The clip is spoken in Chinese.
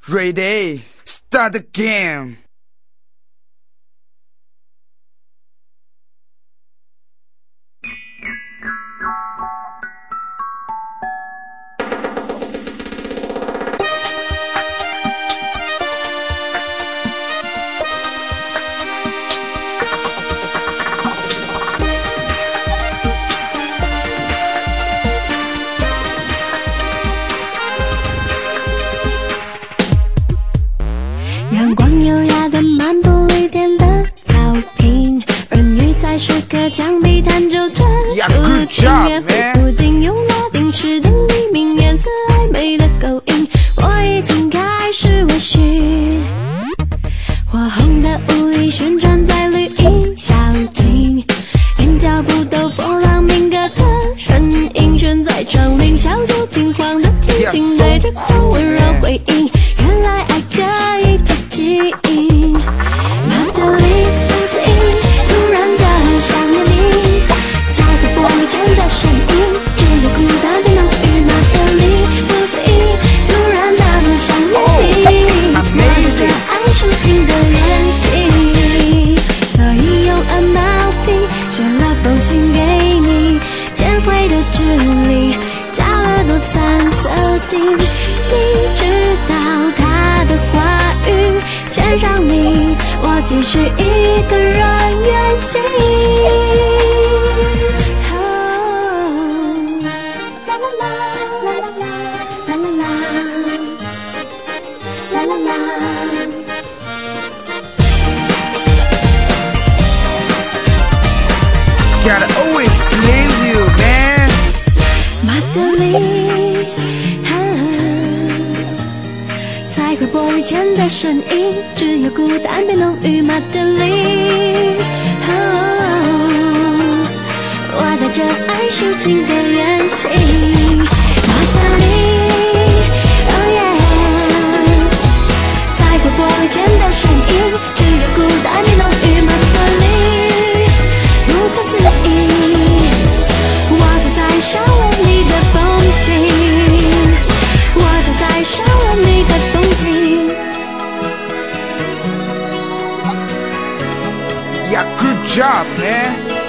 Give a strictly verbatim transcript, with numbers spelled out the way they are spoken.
Ready, start the game. 阳光优雅地漫步绿田的草坪，儿女在石刻墙壁弹奏着抒情乐，不禁用拉丁诗的黎明颜色暧昧的勾引，我已经开始微醺。火红的雾里旋转在绿荫小径，连脚步都波浪鸣歌的身影悬在窗棂，小酒瓶晃得轻轻，对着我温柔回应，原来爱可以记忆，马德里不思议，突然的想念你，在玻璃前的身影，只有孤单的能与马德里不思议，突然的想念你，我对这爱抒情的练习，所以用鹅毛笔写了封信给你，铅绘的纸里加了多三色金，你知道他的话语全让你，我继续一个人远行。啦啦啦啦啦啦啦啦啦啦。 Gotta always please you, man. 马德里，在回玻璃前的身影，只有孤单变浓郁。马德里，我带着爱抒情的远行。马德里，在回玻璃前的身影，只有孤单变浓郁。马德里，不可思议，我走在校园里的风景，我走在校园里的风景。 Yeah, good job, man.